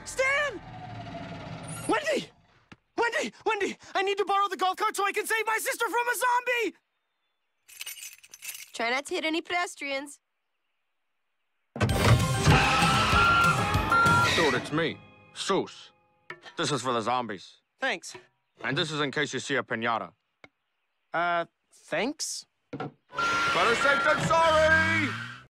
Stan! Wendy! Wendy! Wendy! I need to borrow the golf cart so I can save my sister from a zombie! Try not to hit any pedestrians. Dude, it's me, Seuss. This is for the zombies. Thanks. And this is in case you see a piñata. Thanks? Better safe than sorry!